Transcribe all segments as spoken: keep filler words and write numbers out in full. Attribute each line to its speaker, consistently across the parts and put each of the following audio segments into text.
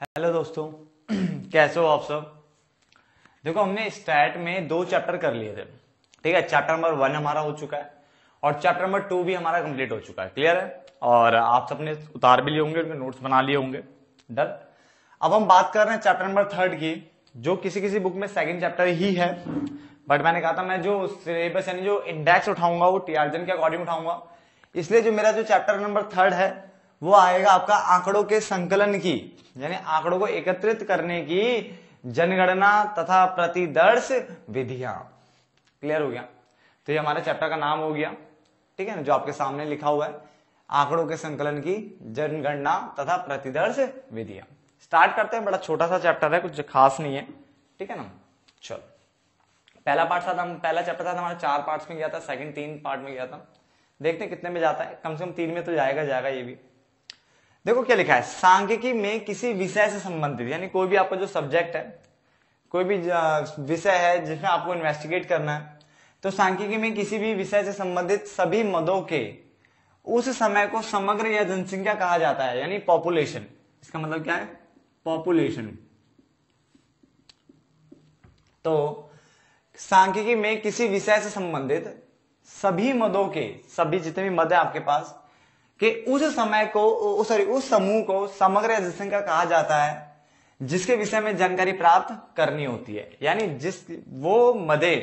Speaker 1: Hello दोस्तों कैसे हो आप सब। देखो हमने स्टैट में दो चैप्टर कर लिए थे, ठीक है। चैप्टर नंबर वन हमारा हो चुका है और चैप्टर नंबर टू भी हमारा कंप्लीट हो चुका है, क्लियर है। और आप सबने उतार भी लिए होंगे, उनके नोट्स बना लिए होंगे, डन। अब हम बात कर रहे हैं चैप्टर नंबर थर्ड की, जो किसी किसी बुक में सेकंड चैप्टर ही है, बट मैंने कहा था मैं जो सिलेबस यानी जो इंडेक्स उठाऊंगा वो टीआरजन के अकॉर्डिंग उठाऊंगा। इसलिए जो मेरा जो चैप्टर नंबर थर्ड है वो आएगा आपका आंकड़ों के संकलन की, यानी आंकड़ों को एकत्रित करने की जनगणना तथा प्रतिदर्श विधियां। क्लियर हो गया। तो ये हमारे चैप्टर का नाम हो गया, ठीक है ना, जो आपके सामने लिखा हुआ है, आंकड़ों के संकलन की जनगणना तथा प्रतिदर्श विधियां। स्टार्ट करते हैं। बड़ा छोटा सा चैप्टर है, कुछ खास नहीं है, ठीक है ना। चलो पहला पार्ट था, हम पहला चैप्टर था हमारा चार पार्ट्स में गया था, सेकंड तीन पार्ट में गया था। देखते हैं कितने में जाता है, कम से कम तीन में तो जाएगा जाएगा ये भी। देखो क्या लिखा है, सांख्यिकी में किसी विषय से संबंधित, यानी कोई भी आपका जो सब्जेक्ट है, कोई भी विषय है जिसमें आपको इन्वेस्टिगेट करना है, तो सांख्यिकी में किसी भी विषय से संबंधित सभी मदों के उस समय को समग्र या जनसंख्या कहा जाता है, यानी पॉपुलेशन। इसका मतलब क्या है, पॉपुलेशन। तो सांख्यिकी में किसी विषय से संबंधित सभी मदों के, सभी जितने भी मद है आपके पास कि उस समय को, सॉरी उस समूह को समग्र जनसंख्या कहा जाता है जिसके विषय में जानकारी प्राप्त करनी होती है। यानी जिस वो मदे,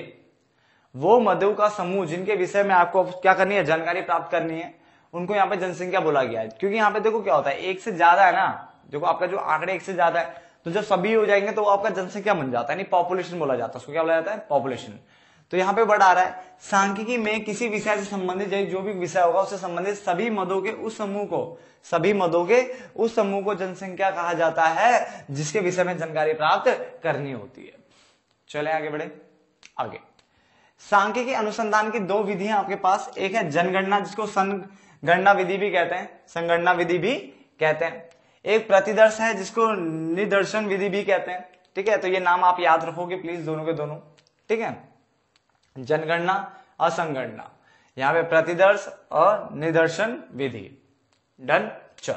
Speaker 1: वो मदों का समूह जिनके विषय में आपको क्या करनी है, जानकारी प्राप्त करनी है, उनको यहाँ पे जनसंख्या बोला गया है। क्योंकि यहाँ पे देखो क्या होता है, एक से ज्यादा है ना, देखो आपका जो आंकड़े एक से ज्यादा है, तो जब सभी हो जाएंगे तो वो आपका जनसंख्या बन जाता है, यानी पॉपुलेशन बोला जाता है। उसको क्या बोला जाता है, पॉपुलेशन। तो यहाँ पे वर्ड आ रहा है, सांख्यिकी में किसी विषय से संबंधित, जो भी विषय होगा उससे संबंधित सभी मदों के उस समूह को, सभी मदों के उस समूह को जनसंख्या कहा जाता है जिसके विषय में जानकारी प्राप्त करनी होती है। चले आगे बढ़े। आगे सांख्यिकी अनुसंधान की दो विधियां आपके पास, एक है जनगणना जिसको संगणना विधि भी कहते हैं, संगणना विधि भी कहते हैं। एक प्रतिदर्श है जिसको निदर्शन विधि भी कहते हैं, ठीक है। तो ये नाम आप याद रखोगे प्लीज, दोनों के दोनों, ठीक है। जनगणना और संगणना, यहां पे प्रतिदर्श और निदर्शन विधि, डन। चल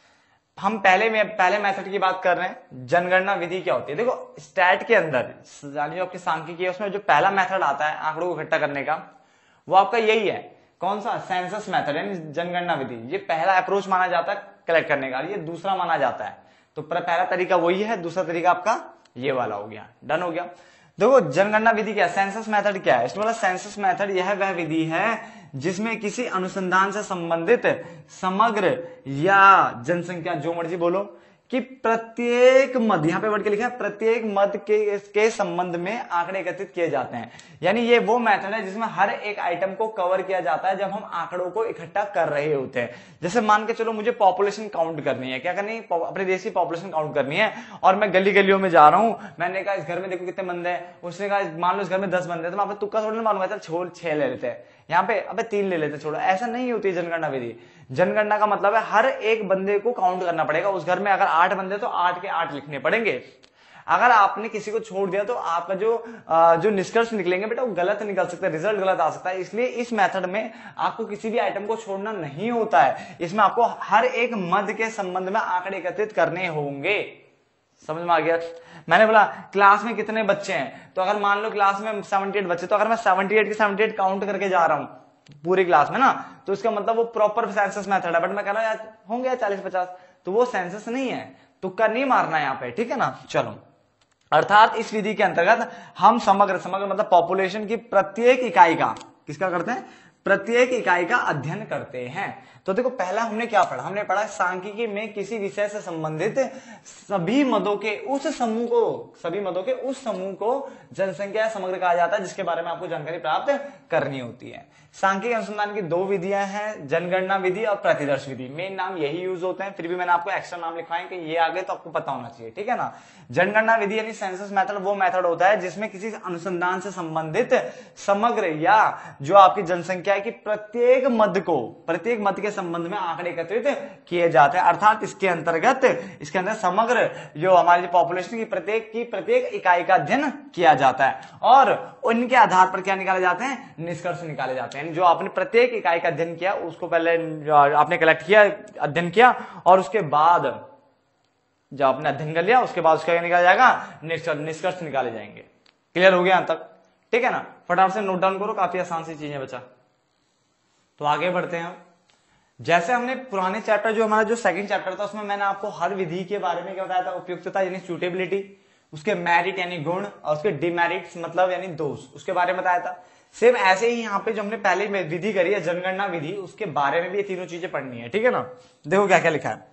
Speaker 1: हम पहले में पहले मेथड की बात कर रहे हैं। जनगणना विधि क्या होती है, देखो स्टैट के अंदर यानी जो आपकी सांख्यिकी है उसमें जो पहला मेथड आता है आंकड़ों को इकट्ठा करने का, वो आपका यही है। कौन सा, सेंसस मेथड, यानी जनगणना विधि। ये पहला अप्रोच माना जाता है कलेक्ट करने का, ये दूसरा माना जाता है। तो पहला तरीका वही है, दूसरा तरीका आपका ये वाला हो गया, डन हो गया। देखो जनगणना विधि क्या है, सेंसस मेथड क्या है, इसमें बोला सेंसस मेथड यह वह विधि है जिसमें किसी अनुसंधान से संबंधित समग्र या जनसंख्या, जो मर्जी बोलो, कि प्रत्येक मद, यहां पे वर्ड के लिखा है, प्रत्येक मद के के संबंध में आंकड़े एकत्रित किए जाते हैं। यानी ये वो मेथड है जिसमें हर एक आइटम को कवर किया जाता है जब हम आंकड़ों को इकट्ठा कर रहे होते हैं। जैसे मान के चलो मुझे पॉपुलेशन काउंट करनी है, क्या करनी है, अपने देश की पॉपुलेशन काउंट करनी है, और मैं गली गलियों में जा रहा हूं, मैंने कहा इस घर में देखो कितने बंदे हैं, उसने कहा मान लो इस घर में दस बंदे हैं, तो मैं तुक्का थोड़ा मालूम है, छोड़ छह ले लेते हैं, यहाँ पे अबे तीन ले लेते, छोड़ो। ऐसा नहीं होती जनगणना विधि। जनगणना का मतलब है हर एक बंदे को काउंट करना पड़ेगा। उस घर में अगर आठ बंदे तो आठ के आठ लिखने पड़ेंगे। अगर आपने किसी को छोड़ दिया तो आपका जो जो निष्कर्ष निकलेंगे बेटा वो गलत निकल सकता है, रिजल्ट गलत आ सकता है। इसलिए इस मेथड में आपको किसी भी आइटम को छोड़ना नहीं होता है, इसमें आपको हर एक मद के संबंध में आंकड़े एकत्रित करने होंगे। समझ में आ गया। मैंने बोला क्लास में कितने बच्चे हैं, तो अगर मान लो क्लास में अठहत्तर बच्चे, तो अगर मैं अठहत्तर के अठहत्तर काउंट करके जा रहा हूं पूरी क्लास में ना, तो इसका मतलब वो प्रॉपर सेंसस मेथड है। बट मैं कह रहा हूं यार होंगे चालीस पचास, तो वो सेंसस नहीं है, तुक्का नहीं मारना है यहाँ पे, ठीक है ना। चलो, अर्थात इस विधि के अंतर्गत हम समग्र, समग्र मतलब पॉपुलेशन की प्रत्येक इकाई का, किसका करते हैं, प्रत्येक इकाई का अध्ययन करते हैं। तो देखो पहला हमने क्या पढ़ा, हमने पढ़ा सांख्यिकी में किसी विषय से संबंधित सभी मदों के उस समूह को, सभी मदों के उस समूह को जनसंख्या समग्र कहा जाता है जिसके बारे में आपको जानकारी प्राप्त करनी होती है। सांख्यिकी अनुसंधान की दो विधियां हैं, जनगणना विधि और प्रतिदर्श विधि। मेन नाम यही यूज होते हैं, फिर भी मैंने आपको एक्स्ट्रा नाम लिखवाए कि ये आगे तो आपको पता होना चाहिए, ठीक है ना। जनगणना विधि यानी सेंसस मेथड वो मेथड होता है जिसमें किसी अनुसंधान से संबंधित समग्र या जो आपकी जनसंख्या की प्रत्येक मद को, प्रत्येक मद के संबंध में आंकड़े एकत्रित किए जाते हैं। अर्थात इसके अंतर्गत, इसके अंदर समग्र जो हमारी पॉपुलेशन की प्रत्येक की प्रत्येक इकाई का अध्ययन किया जाता है और उनके आधार पर क्या निकाले जाते हैं, निष्कर्ष निकाले जाते हैं। जो आपने प्रत्येक इकाई का अध्ययन किया उसको पहले आपने कलेक्ट किया, अध्ययन किया, और उसके बाद जब आपने अध्ययन कर लिया उसके बाद उसका क्या निकाला जाएगा, निष्कर्ष निकाले जाएंगे। क्लियर हो गया यहां तक, ठीक है ना। फटाफट से नोट डाउन करो, काफी आसान सी चीजें बचा। तो आगे बढ़ते हैं हम। जैसे हमने पुराने चैप्टर जो हमारा जो सेकंड चैप्टर था उसमें मैंने आपको हर विधि के बारे में क्या बताया था, उपयुक्तता यानी सूटेबिलिटी, उसके मेरिट यानी गुण और उसके डिमेरिट्स मतलब यानी दोष, उसके बारे में बताया था। सेम ऐसे ही यहाँ पे जो हमने पहले विधि करी है जनगणना विधि, उसके बारे में भी ये तीनों चीजें पढ़नी है, ठीक है ना। देखो क्या क्या लिखा है।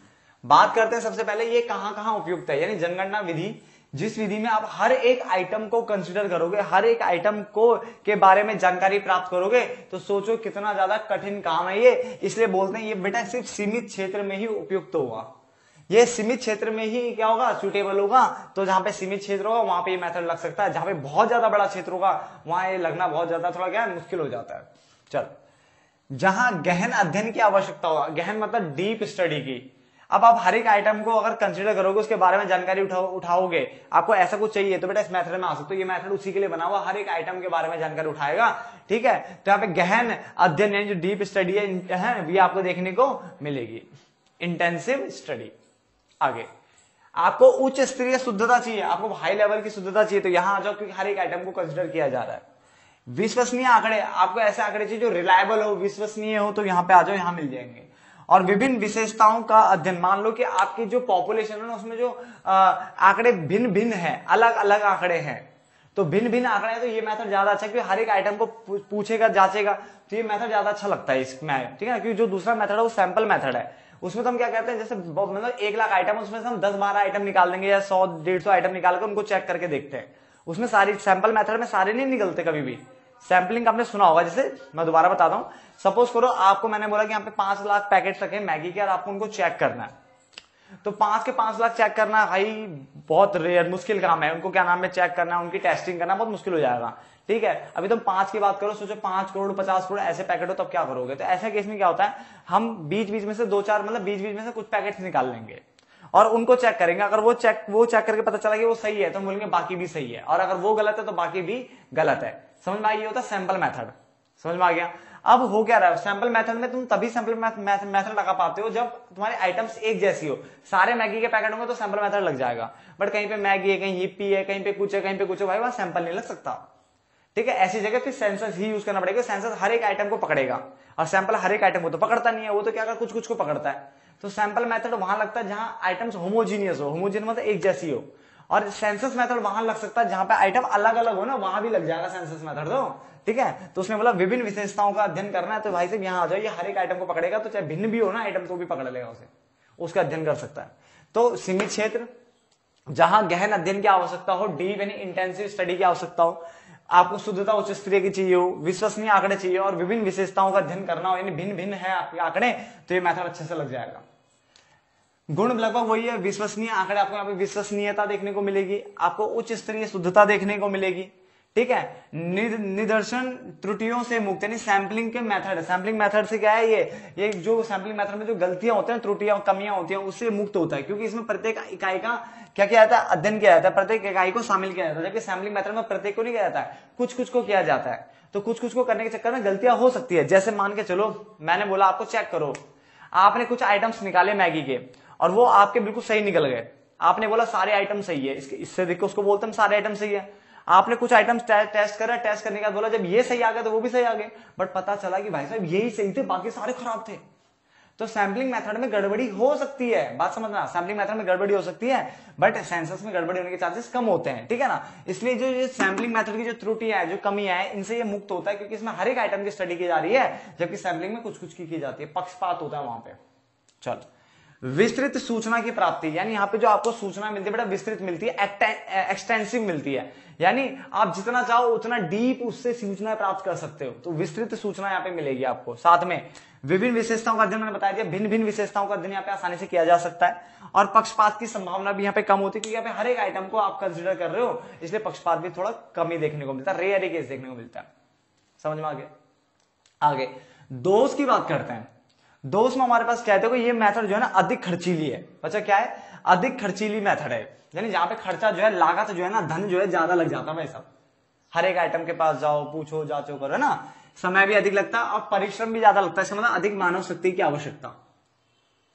Speaker 1: बात करते हैं सबसे पहले ये कहां कहां उपयुक्त है, यानी जनगणना विधि जिस विधि में आप हर एक आइटम को कंसीडर करोगे, हर एक आइटम को के बारे में जानकारी प्राप्त करोगे, तो सोचो कितना ज्यादा कठिन काम है ये। इसलिए बोलते हैं ये बेटा सिर्फ सीमित क्षेत्र में ही उपयुक्त होगा, ये सीमित क्षेत्र में ही क्या होगा, सुटेबल होगा। तो जहां पे सीमित क्षेत्र होगा वहां पे ये मेथड लग सकता है, जहां पे बहुत ज्यादा बड़ा क्षेत्र होगा वहां ये लगना बहुत ज्यादा थोड़ा क्या मुश्किल हो जाता है। चल, जहां गहन अध्ययन की आवश्यकता होगा, गहन मतलब डीप स्टडी की। अब आप हर एक आइटम को अगर कंसीडर करोगे, उसके बारे में जानकारी उठाओ उठाओगे, आपको ऐसा कुछ चाहिए तो बेटा इस मेथड में आ सकते हो। ये मेथड उसी के लिए बना हुआ, हर एक आइटम के बारे में जानकारी उठाएगा, ठीक है। तो यहाँ पे गहन अध्ययन यानी जो डीप स्टडी है ये आपको देखने को मिलेगी, इंटेंसिव स्टडी। आगे आपको उच्च स्तरीय शुद्धता चाहिए, आपको हाई लेवल की शुद्धता चाहिए, तो यहां आ जाओ क्योंकि हर एक आइटम को कंसीडर किया जा रहा है। विश्वसनीय आंकड़े, आपको ऐसे आंकड़े चाहिए जो रिलायबल हो, विश्वसनीय हो, तो यहाँ पे आ जाओ, यहाँ मिल जाएंगे। और विभिन्न विशेषताओं का अध्ययन, मान लो कि आपकी जो पॉपुलेशन है ना उसमें जो आंकड़े भिन्न भिन्न है, अलग अलग आंकड़े हैं, तो भिन्न भिन्न आंकड़े हैं, तो ये मेथड ज्यादा अच्छा है क्योंकि हर एक आइटम को पूछेगा जांचेगा, तो ये मेथड ज्यादा अच्छा लगता है इसमें, ठीक है। क्योंकि जो दूसरा मेथड है वो सैंपल मेथड है, उसमें तो हम क्या कहते हैं जैसे मतलब एक लाख आइटम उसमें से हम दस बारह आइटम निकाल देंगे या सौ डेढ़ सौ आइटम निकाल कर उनको चेक करके देखते हैं। उसमें सारी सैंपल मेथड में सारे नहीं निकलते कभी भी। सैंपलिंग आपने सुना होगा, जैसे मैं दोबारा बताता हूं, सपोज करो आपको मैंने बोला कि यहाँ पे पांच लाख पैकेट रखे मैगी के और आपको उनको चेक करना है, तो पांच के पांच लाख चेक करना भाई बहुत रेयर मुश्किल काम है, उनको क्या नाम है चेक करना, उनकी टेस्टिंग करना बहुत मुश्किल हो जाएगा, ठीक है। अभी तुम पांच की बात करो, सोचो पांच करोड़ पचास करोड़ ऐसे पैकेट हो तब क्या करोगे। तो ऐसे केस में क्या होता है, हम बीच बीच में से दो चार मतलब बीच बीच में से कुछ पैकेट निकाल लेंगे और उनको चेक करेंगे। अगर वो चेक वो चेक करके पता चला कि वो सही है तो बोलेंगे बाकी भी सही है, और अगर वो गलत है तो बाकी भी गलत है। समझ में आ गया, होता है सैंपल मेथड, समझ में आ गया। अब हो क्या रहा है, सैंपल मेथड में तुम तभी सैंपल मेथड लगा पाते हो जब तुम्हारी आइटम्स एक जैसी हो। सारे मैगी के पैकेट होंगे तो सैंपल मेथड लग जाएगा, बट कहीं पे मैगी है, कहीं हिप्पी है, कहीं पे कुछ है, कहीं पे कुछ है, भाई वहां सैंपल नहीं लग सकता, ठीक है। ऐसी जगह फिर सेंसर ही यूज करना पड़ेगा, सेंसर हर एक आइटम को पकड़ेगा और सैंपल हर एक आइटम को तो पकड़ता नहीं है, वो तो क्या कर कुछ कुछ को पकड़ता है। तो सैंपल मेथड वहां लगता है जहां आइटम्स होमोजीनियस हो, होमोजीनियस मतलब एक जैसी हो, और सेंसस मेथड वहां लग सकता है जहां पे आइटम अलग अलग हो ना, वहां भी लग जाएगा सेंसस मेथड, तो ठीक है। तो उसमें मतलब विभिन्न विशेषताओं का अध्ययन करना है, तो भाई साहब यहाँ आ जाओ, ये हर एक आइटम को पकड़ेगा, तो चाहे भिन्न भी हो ना आइटम तो भी पकड़ लेगा उसे, उसका अध्ययन कर सकता है। तो सीमित क्षेत्र जहां गहन अध्ययन की आवश्यकता हो, डीप यानी इंटेंसिव स्टडी की आवश्यकता हो, आपको शुद्धता उच्च स्तरीय की चाहिए हो, विश्वसनीय आंकड़े चाहिए और विभिन्न विशेषताओं का अध्ययन करना हो, यानी भिन्न भिन्न है आपके आंकड़े, तो ये मेथड अच्छे से लग जाएगा। गुण लगभग वही है, विश्वसनीय आंकड़े, आपको यहाँ पे विश्वसनीयता देखने को मिलेगी, आपको उच्च स्तरीय शुद्धता देखने को मिलेगी, ठीक है। निदर्शन त्रुटियों से मुक्त यानी सैंपलिंग के मेथड, सैंपलिंग मेथड से क्या है, ये ये जो सैंपलिंग मेथड में जो गलतियां होती हैं, त्रुटियां कमियां होती हैं, उससे मुक्त होता है, क्योंकि इसमें प्रत्येक इकाई का क्या किया जाता है, अध्ययन किया जाता है, प्रत्येक इकाई को शामिल किया जाता है, जबकि सैंपलिंग मेथड में प्रत्येक को नहीं किया जाता है, कुछ कुछ को किया जाता है। तो कुछ कुछ को करने के चक्कर में गलतियां हो सकती है। जैसे मान के चलो मैंने बोला आपको चेक करो, आपने कुछ आइटम्स निकाले मैगी के और वो आपके बिल्कुल सही निकल गए, आपने बोला सारे आइटम सही है, इसके इससे देखो उसको बोलते हैं सारे आइटम सही है। आपने कुछ आइटम्स टेस्ट करा, टेस्ट करने के बाद बोला जब ये सही आ गया तो वो भी सही आ गए, बट पता चला कि भाई साहब यही सही थे बाकी सारे खराब थे। तो सैंपलिंग मेथड में गड़बड़ी हो सकती है, बात समझना, सैंपलिंग मेथड में गड़बड़ी हो सकती है, बट सेंसस में गड़बड़ी होने के चांसेस कम होते हैं, ठीक है ना। इसलिए जो ये सैंपलिंग मेथड की जो त्रुटियां है, जो कमियां है, इनसे ये मुक्त होता है, क्योंकि इसमें हर एक आइटम की स्टडी की जा रही है, जबकि सैंपलिंग में कुछ कुछ की, की जाती है, पक्षपात होता है वहां पे। चल, विस्तृत सूचना की प्राप्ति, यानी यहाँ पे जो आपको सूचना मिलती है बेटा विस्तृत मिलती है, एक्सटेंसिव मिलती है, यानी आप जितना चाहो उतना डीप उससे सूचना प्राप्त कर सकते हो, तो विस्तृत सूचना यहाँ पे मिलेगी आपको। साथ में विभिन्न विशेषताओं का अध्ययन मैंने बताया दिया, भिन्न भिन्न विशेषताओं का अध्ययन यहाँ पे आसानी से किया जा सकता है, और पक्षपात की संभावना भी यहाँ पे कम होती है, क्योंकि यहाँ पे हर एक आइटम को आप कंसिडर कर रहे हो, इसलिए पक्षपात भी थोड़ा कम ही देखने को मिलता है, रेयर केस देखने को मिलता है। समझ में आ गया। आगे दोष की बात करते हैं। दोष में हमारे पास क्या है, देखो ये मेथड जो है ना अधिक खर्चीली है, बच्चा क्या है, अधिक खर्चीली मेथड है, यानी जहां पे खर्चा जो है, लागत जो है ना, धन जो है ज्यादा लग जाता है भाई साहब, हर एक आइटम के पास जाओ, पूछो, जांचो, करो, है ना, समय भी अधिक लगता है और परिश्रम भी ज्यादा लगता है, इसका मतलब अधिक मानव शक्ति की आवश्यकता।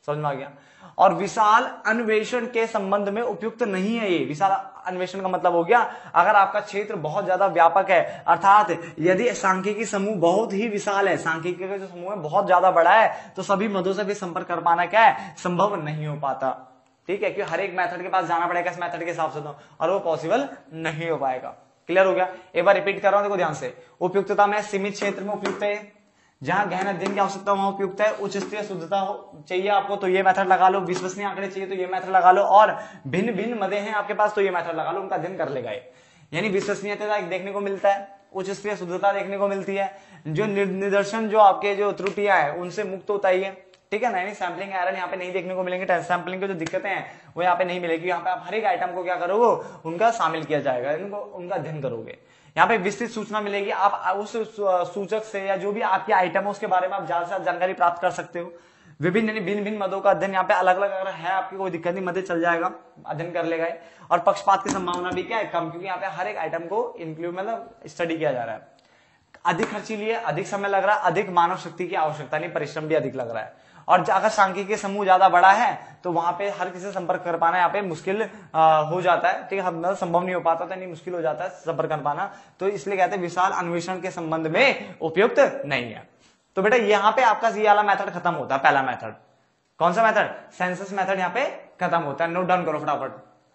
Speaker 1: समझ में आ गया। और विशाल अन्वेषण के संबंध में उपयुक्त नहीं है ये। विशाल अन्वेषण का मतलब हो गया अगर आपका क्षेत्र बहुत ज्यादा व्यापक है, अर्थात यदि सांख्यिकी समूह बहुत ही विशाल है, सांख्यिकी का जो समूह है बहुत ज्यादा बड़ा है, तो सभी मदों से भी संपर्क कर पाना क्या है, संभव नहीं हो पाता। ठीक है, क्योंकि हर एक मेथड के पास जाना पड़ेगा इस मेथड के हिसाब से, तो और वो पॉसिबल नहीं हो पाएगा। क्लियर हो गया। एक बार रिपीट कर रहा हूं, देखो ध्यान से। उपयुक्तता में सीमित क्षेत्र में उपयुक्त है, जहां गहन अध्ययन की आवश्यकता वहां उपयुक्त है, उच्च स्तरीय शुद्धता हो चाहिए आपको तो ये मेथड लगा लो, विश्वसनीय आंकड़े चाहिए तो ये मेथड लगा लो, और भिन्न भिन्न मदे हैं आपके पास तो ये मेथड लगा लो, उनका अध्ययन कर लेगा। यानी विश्वसनीयता देखने को मिलता है, उच्च स्तरीय शुद्धता देखने को मिलती है, जो निदर्शन जो आपके जो त्रुटियां है उनसे मुक्त होता ही है। ठीक है ना, यानी सैम्पलिंग एरर यहाँ पे नहीं देखने को मिलेंगे, सैम्पलिंग की जो दिक्कतें हैं वो यहाँ पे नहीं मिलेगी। यहाँ पे आप हर एक आइटम को क्या करोगे, उनका शामिल किया जाएगा, इनको उनका अध्ययन करोगे। यहाँ पे विस्तृत सूचना मिलेगी, आप उस सूचक से या जो भी आपके आइटम है उसके बारे में आप ज्यादा से ज्यादा जानकारी प्राप्त कर सकते हो। विभिन्न यानी भिन्न भिन्न मदों का अध्ययन यहाँ पे अलग अलग अगर है आपकी कोई दिक्कत नहीं, मदे चल जाएगा, अध्ययन कर लेगा। और पक्षपात की संभावना भी क्या है, कम, क्योंकि यहाँ पे हर एक आइटम को इंक्लूड मतलब स्टडी किया जा रहा है। अधिक खर्चीली है, अधिक समय लग रहा है, अधिक मानव शक्ति की आवश्यकता नहीं, परिश्रम भी अधिक लग रहा है। और अगर सांख्यिकी समूह ज्यादा बड़ा है तो वहां पे हर किसी से संपर्क कर पाना यहाँ पे मुश्किल आ, हो जाता है। ठीक है, मतलब संभव नहीं हो पाता था, नहीं मुश्किल हो जाता है संपर्क कर पाना, तो इसलिए कहते हैं विशाल अन्वेषण के संबंध में उपयुक्त नहीं है। तो बेटा यहाँ पे आपका ये वाला मेथड खत्म होता है, पहला मेथड। कौन सा मेथड, सेंसस मेथड यहाँ पे खत्म होता है। नोट डाउन करो फटाफट।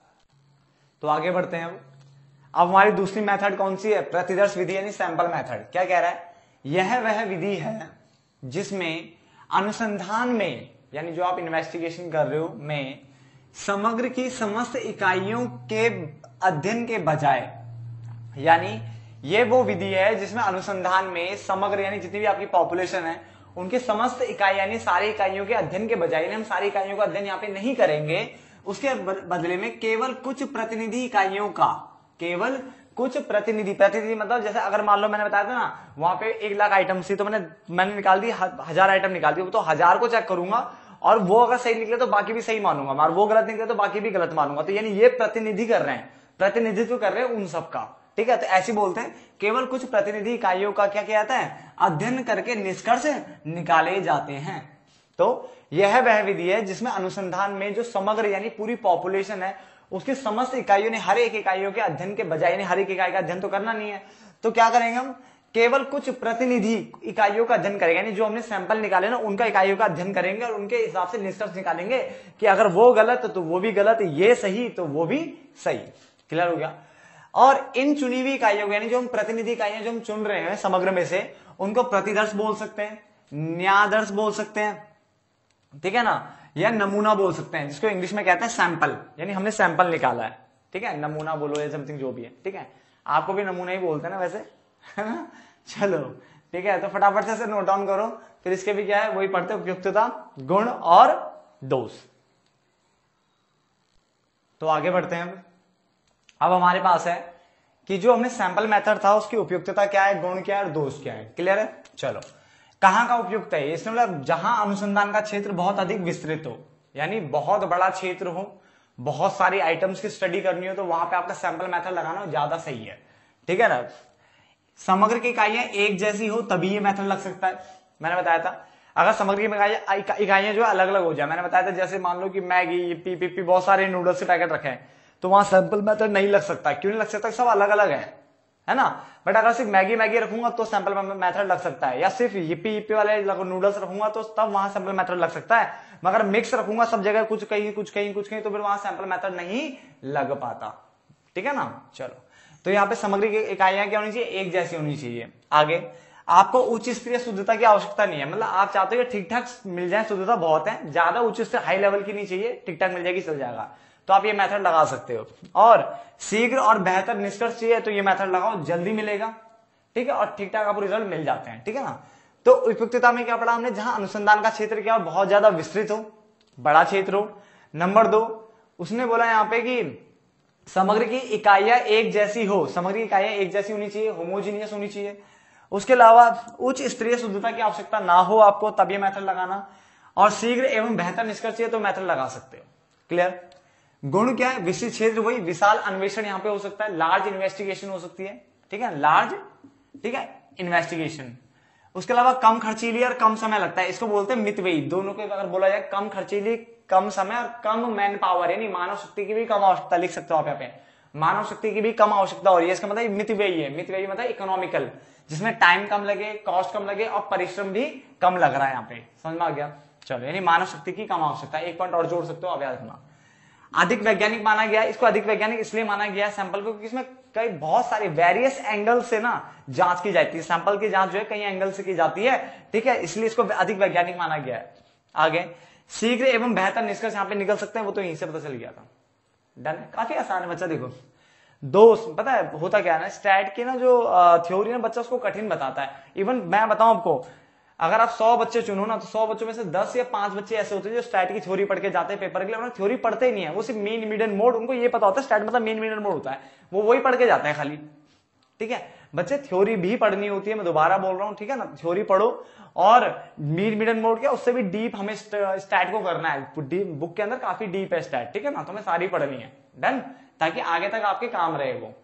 Speaker 1: तो आगे बढ़ते हैं। अब अब हमारी दूसरी मेथड कौन सी है, प्रतिदर्श विधि यानी सैंपल मेथड। क्या कह रहा है, यह वह विधि है जिसमें अनुसंधान में यानी जो आप इन्वेस्टिगेशन कर रहे हो में समग्र की समस्त इकाइयों के अध्ययन के बजाय, यानी ये वो विधि है जिसमें अनुसंधान में समग्र यानी जितनी भी आपकी पॉपुलेशन है उनके समस्त इकाई यानी सारी इकाइयों के अध्ययन के बजाय, हम सारी इकाइयों का अध्ययन यहाँ पे नहीं करेंगे, उसके बदले में केवल कुछ प्रतिनिधि इकाइयों का, केवल कुछ प्रतिनिधि प्रतिनिधि मतलब जैसे अगर मान लो मैंने बताया था ना वहां पे एक लाख आइटम थी, तो मैंने मैंने निकाल दी हजार आइटम निकाल दी, तो हजार को चेक करूंगा और वो अगर सही निकले तो बाकी भी सही मानूंगा, और वो गलत निकले तो बाकी भी गलत मानूंगा। तो यानी ये प्रतिनिधि कर रहे हैं, प्रतिनिधित्व कर रहे हैं उन सबका। ठीक है, तो ऐसे बोलते हैं केवल कुछ प्रतिनिधि इकाइयों का क्या किया जाता है, अध्ययन करके निष्कर्ष निकाले जाते हैं। तो यह वह विधि है जिसमें अनुसंधान में जो समग्र यानी पूरी पॉपुलेशन है उसकी समस्त इकाइयों ने हर एक इकाइयों के अध्ययन के बजाय, हर एक इकाई का अध्ययन तो करना नहीं है, तो क्या करेंगे हम, केवल कुछ प्रतिनिधि इकाइयों का अध्ययन करेंगे, यानी जो हमने सैंपल निकाले ना उनका इकाइयों का अध्ययन करेंगे और उनके हिसाब से निष्कर्ष निकालेंगे कि अगर वो गलत तो वो भी गलत, ये सही तो वो भी सही। क्लियर हो गया। और इन चुनी हुई इकाइयों को यानी जो हम प्रतिनिधि इकाइयां जो हम चुन रहे हैं समग्र में से, उनको प्रतिदर्श बोल सकते हैं, न्यायादर्श बोल सकते हैं, ठीक है ना, या नमूना बोल सकते हैं, जिसको इंग्लिश में कहते हैं सैंपल, यानी हमने सैंपल निकाला है। ठीक है, नमूना बोलो या समथिंग जो भी है। ठीक है, आपको भी नमूना ही बोलते हैं ना वैसे, है ना। चलो ठीक है, तो फटाफट से नोट डाउन करो, फिर इसके भी क्या है वही पढ़ते, उपयुक्तता, गुण और दोष। तो आगे बढ़ते हैं। अब हमारे पास है कि जो हमने सैंपल मेथड था उसकी उपयुक्तता क्या है, गुण क्या है और दोष क्या है। क्लियर है। चलो, कहां का उपयुक्त है, इसमें मतलब जहां अनुसंधान का क्षेत्र बहुत अधिक विस्तृत हो, यानी बहुत बड़ा क्षेत्र हो, बहुत सारी आइटम्स की स्टडी करनी हो, तो वहां पे आपका सैंपल मेथड लगाना ज्यादा सही है। ठीक है ना। समग्र की इकाइयां एक जैसी हो तभी ये मेथड लग सकता है। मैंने बताया था अगर समग्र की इकाइयां जो अलग अलग हो जाए, मैंने बताया था जैसे मान लो कि मैगी, यिप्पी पिप्पी बहुत सारे नूडल्स के पैकेट रखे हैं, तो वहां सैंपल मेथड नहीं लग सकता। क्यों नहीं लग सकता, सब अलग अलग है, है ना। बट अगर सिर्फ मैगी मैगी रखूंगा तो सैंपल मेथड लग सकता है, या सिर्फ यिप्पी यिप्पी वाले नूडल्स रखूंगा तो तब वहां सैंपल मेथड लग सकता है। मगर मिक्स रखूंगा सब जगह, कुछ कहीं कुछ कहीं कुछ कहीं, तो फिर वहां सैंपल मेथड नहीं लग पाता। ठीक है ना। चलो, तो यहाँ पे समग्र की इकाइयां क्या होनी चाहिए, एक जैसी होनी चाहिए। आगे, आपको उच्च स्तरीय शुद्धता की आवश्यकता नहीं है, मतलब आप चाहते हो कि ठीक ठाक मिल जाए, शुद्धता बहुत है, ज्यादा उच्च स्तर हाई लेवल की नहीं चाहिए, ठीक ठाक मिल जाएगी चल जाएगा, तो आप ये मेथड लगा सकते हो। और शीघ्र और बेहतर निष्कर्ष चाहिए तो ये मेथड लगाओ, जल्दी मिलेगा। ठीक है, और ठीक ठाक आपको रिजल्ट मिल जाते हैं। ठीक है ना। तो उपयुक्तता में क्या पढ़ा हमने, जहां अनुसंधान का क्षेत्र क्या हो, बहुत ज्यादा विस्तृत हो, बड़ा क्षेत्र हो। नंबर दो, उसने बोला यहाँ पे कि समग्र की इकाइयां एक जैसी हो, समग्र की इकाइयां एक जैसी होनी चाहिए, होमोजीनियस होनी चाहिए। उसके अलावा उच्च स्तरीय शुद्धता की आवश्यकता ना हो आपको, तब ये मेथड लगाना। और शीघ्र एवं बेहतर निष्कर्ष चाहिए तो मेथड लगा सकते हो। क्लियर। गुण क्या है, विस्तृत क्षेत्र, वही विशाल अन्वेषण यहाँ पे हो सकता है, लार्ज इन्वेस्टिगेशन हो सकती है। ठीक है, लार्ज, ठीक है, इन्वेस्टिगेशन। उसके अलावा कम खर्चीली और कम समय लगता है, इसको बोलते हैं मितव्ययी। दोनों को अगर बोला जाए कम खर्चीली, कम समय और कम मैन पावर, यानी मानव शक्ति की भी कम आवश्यकता, लिख सकते हो आप यहाँ पे, मानव शक्ति की भी कम आवश्यकता हो रही है, इसका मतलब मितव्ययी है। मितव्ययी मतलब इकोनॉमिकल, जिसमें टाइम कम लगे, कॉस्ट कम लगे और परिश्रम भी कम लग रहा है यहाँ पे, समझ में आ गया। चलो, यानी मानव शक्ति की कम आवश्यकता, एक पॉइंट और जोड़ सकते हो आप, याद रखना। अधिक वैज्ञानिक माना गया, इसको अधिक वैज्ञानिक इसलिए माना गया सैंपल को क्योंकि इसमें कई बहुत सारे वेरियस एंगल से ना जांच की जाती है, सैंपल की जांच जो है कई एंगल से की जाती है, ठीक है, इसलिए इसको अधिक वैज्ञानिक माना गया है। आगे, शीघ्र एवं बेहतर निष्कर्ष यहाँ पे निकल सकते हैं, वो तो यहीं से पता चल गया था। डन है, काफी आसान है बच्चा। देखो दो, पता है होता क्या है ना, स्टैट की ना जो थ्योरी ना बच्चा उसको कठिन बताता है। इवन मैं बताऊं आपको, अगर आप सौ बच्चे चुनो ना तो सौ बच्चों में से दस या पांच बच्चे ऐसे होते हैं जो स्टैट की थ्योरी पढ़ के जाते हैं पेपर के लिए, उन्हें थ्योरी पढ़ते ही नहीं है, वो सिर्फ मीन मीडियन मोड, उनको ये पता होता है स्टैट मतलब मीन मीडियन मोड होता है, वो वही पढ़ के जाते हैं खाली, ठीक है। बच्चे थ्योरी भी पढ़नी होती है, मैं दोबारा बोल रहा हूँ, ठीक है ना, थ्योरी पढ़ो और मीन मीडियन मोड क्या, उससे भी डीप हमें स्टैट को करना है, बुक के अंदर काफी डीप है स्टैट, ठीक है ना, तो हमें सारी पढ़नी है। डन, ताकि आगे तक आपके काम रहे वो।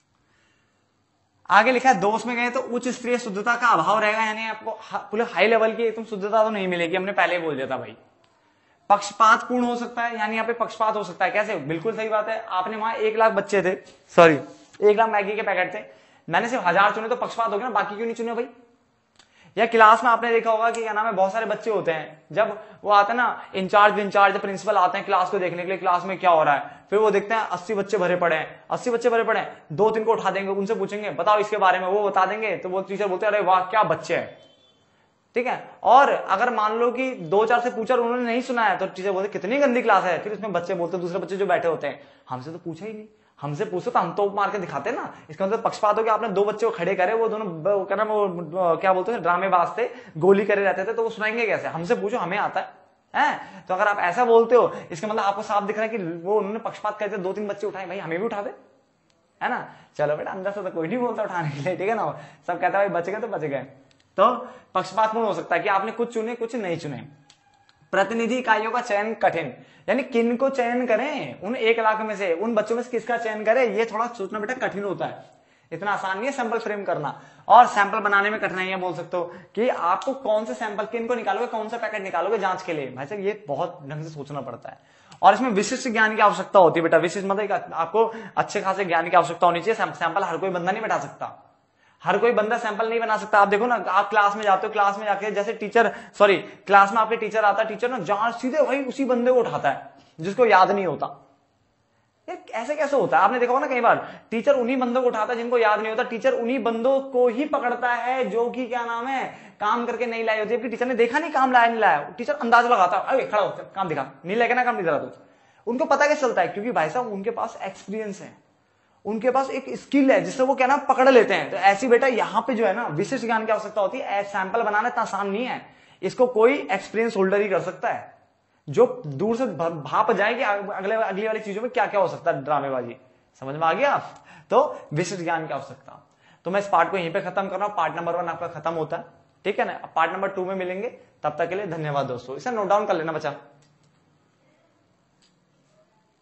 Speaker 1: आगे लिखा है दोष में गए तो उच्च स्तरीय शुद्धता का अभाव रहेगा, यानी आपको पूरे हाई लेवल की एकदम शुद्धता तो नहीं मिलेगी, हमने पहले ही बोल दिया था भाई। पक्षपात पूर्ण हो सकता है, यानी यहाँ पे पक्षपात हो सकता है, कैसे, बिल्कुल सही बात है। आपने वहां एक लाख बच्चे थे, सॉरी एक लाख मैगी के पैकेट थे, मैंने सिर्फ हजार चुने तो पक्षपात हो गया ना, बाकी क्यों नहीं चुने भाई। या क्लास में आपने देखा होगा कि क्या नाम है, बहुत सारे बच्चे होते हैं, जब वो आते हैं ना इंचार्ज इंचार्ज प्रिंसिपल आते हैं क्लास को देखने के लिए, क्लास में क्या हो रहा है, फिर वो देखते हैं अस्सी बच्चे भरे पड़े हैं, अस्सी बच्चे भरे पड़े हैं, दो तीन को उठा देंगे, उनसे पूछेंगे बताओ इसके बारे में, वो बता देंगे, तो वो टीचर बोलते हैं अरे वाह क्या बच्चे हैं, ठीक है। और अगर मान लो कि दो चार से पूछा उन्होंने नहीं सुना है, तो टीचर बोलते कितनी गंदी क्लास है, फिर उसमें बच्चे बोलते दूसरे बच्चे जो बैठे होते हैं हमसे तो पूछा ही नहीं, हमसे पूछो तो हम तो मार के दिखाते ना। इसका मतलब पक्षपात हो गया, आपने दो बच्चे को खड़े करे, वो दोनों क्या नाम, वो क्या बोलते हैं ड्रामेबाज थे, गोली करे रहते थे, तो वो सुनाएंगे कैसे, हमसे पूछो हमें आता है, है? तो अगर आप ऐसा बोलते हो, इसका मतलब आपको साफ दिख रहा है कि वो उन्होंने पक्षपात करते दो तीन बच्चे उठाए, भाई हमें भी उठा दे, है ना। चलो बेटा, अंदर से तो कोई नहीं बोलता उठाने के लिए, ठीक है ना, सब कहता है भाई बच गए तो बच गए। तो पक्षपातपूर्ण हो सकता है कि आपने कुछ चुने कुछ नहीं चुने। प्रतिनिधि इकाइयों का चयन कठिन, यानी किन को चयन करें, उन एक लाख में से, उन बच्चों में से किसका चयन करें, ये थोड़ा सोचना बेटा कठिन होता है, इतना आसान नहीं है सैंपल फ्रेम करना। और सैंपल बनाने में कठिनाइयां बोल सकते हो कि आपको कौन से सैंपल, किन को निकालोगे, कौन सा पैकेट निकालोगे जांच के लिए, भाई साहब ये बहुत ढंग से सोचना पड़ता है। और इसमें विशिष्ट ज्ञान की आवश्यकता होती है बेटा, विशिष्ट मतलब आपको अच्छे खासे ज्ञान की आवश्यकता होनी चाहिए, सैंपल हर कोई बंदा नहीं बैठा सकता, हर कोई बंदा सैंपल नहीं बना सकता। आप देखो ना, आप क्लास में जाते हो, क्लास में जाके जैसे टीचर, सॉरी क्लास में आपके टीचर आता है, टीचर ना जहां सीधे वही उसी बंदे को उठाता है जिसको याद नहीं होता। ये ऐसे कैसे होता है, आपने देखा होगा ना कई बार, टीचर उन्हीं बंदों को उठाता है जिनको याद नहीं होता, टीचर उन्हीं बंदों को ही पकड़ता है जो कि क्या नाम है काम करके नहीं लाए होते, जबकि टीचर ने देखा नहीं काम लाया नहीं लाया, टीचर अंदाजा लगाता है, अरे खड़ा हो काम दिखा, नहीं लेके ना काम नहीं करा तू। उनको पता कैसे चलता है, क्योंकि भाई साहब उनके पास एक्सपीरियंस है, उनके पास एक स्किल है जिससे वो क्या ना पकड़ लेते हैं। तो ऐसी बेटा यहाँ पे जो है ना विशिष्ट ज्ञान की आवश्यकता होती है, सैंपल बनाना इतना आसान नहीं है, इसको कोई एक्सपीरियंस होल्डर ही कर सकता है जो दूर से भाप जाए कि अगले अगली वाली चीजों में क्या क्या हो सकता है, ड्रामेबाजी। समझ में आ गया। तो विशिष्ट ज्ञान की आवश्यकता। तो मैं इस पार्ट को यहीं पे खत्म कर रहा हूं, पार्ट नंबर वन आपका खत्म होता है, ठीक है ना। पार्ट नंबर टू में मिलेंगे, तब तक के लिए धन्यवाद दोस्तों। इसे नोट डाउन कर लेना बच्चा।